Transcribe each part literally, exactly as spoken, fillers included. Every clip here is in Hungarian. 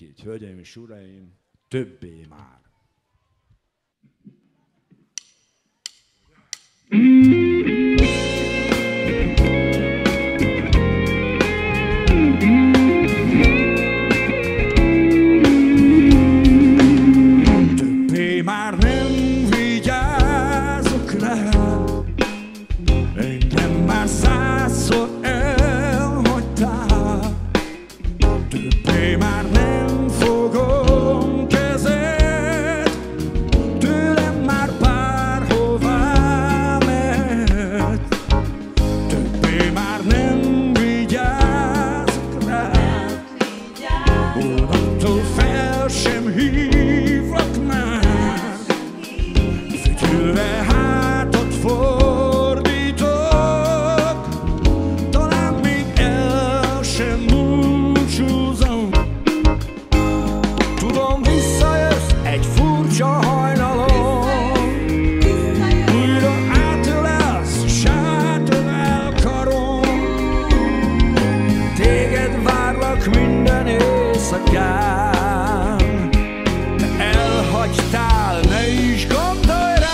mindenkit, hölgyeim és uraim, többé már. Többé már nem vigyázok rá, engem már százszor elhagytál. Többé már nem fogom kezed, tőlem már bárhová mehet. Többé már nem vigyázok rád, onnantól fel sem hívlak már. Fütyülve hátat fordítok, talán még el sem búcsúzom. Tudom, visszajössz egy furcsa hajnalon, újra átölelsz, sátölel karom. Téged várlak minden éjszakán, de elhagytál, ne is gondolj rám.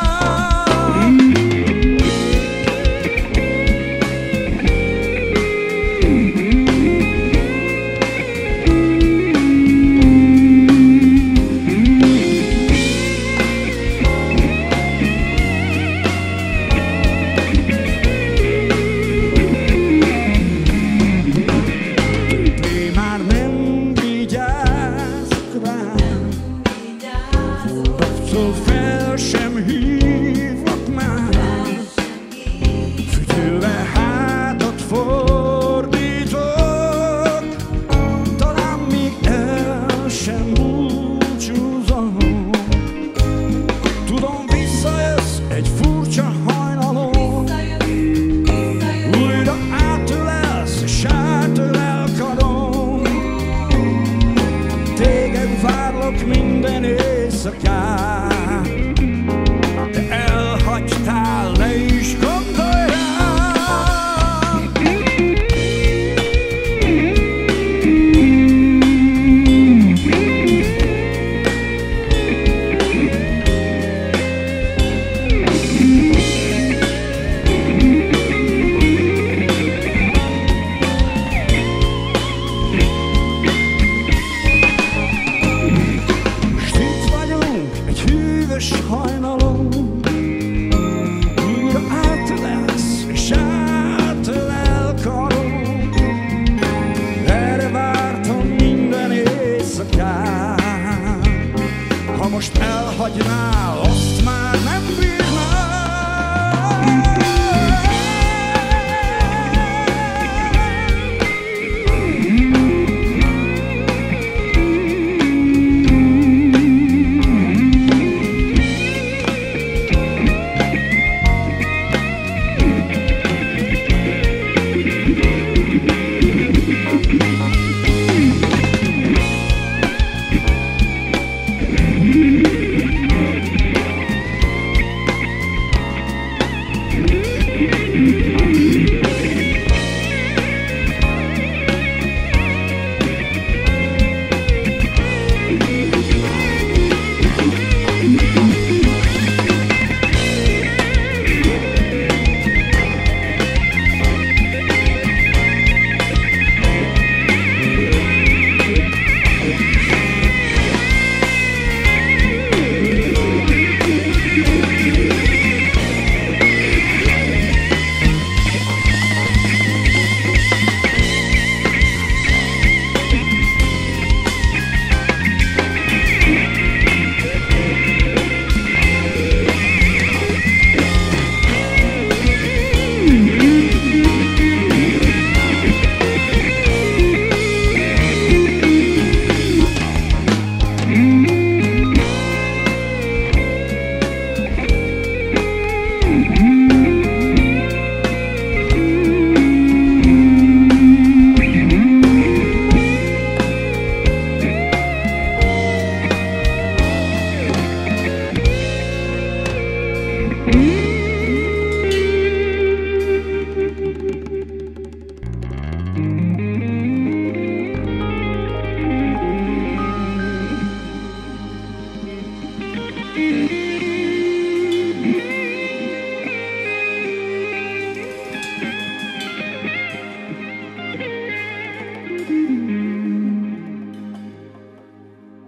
Többé már nem vigyázok rám, onnantól fel sem hívlak már. Fütyülve hátat fordítok, talán még el sem búcsúzom. Tudom, visszajössz egy furcsa hajnalon, újra átölelsz, sátölel karom. Téged várlak minden éjszakán, de elhagytál, ne is gondolj rám. Most itt vagyunk egy hűvös hajnalon, újra átölelsz, és átölel karom. Erre vártam minden éjszakán, ha most elhagynál, azt már nem bírnám.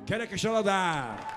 Kerekes Aladár!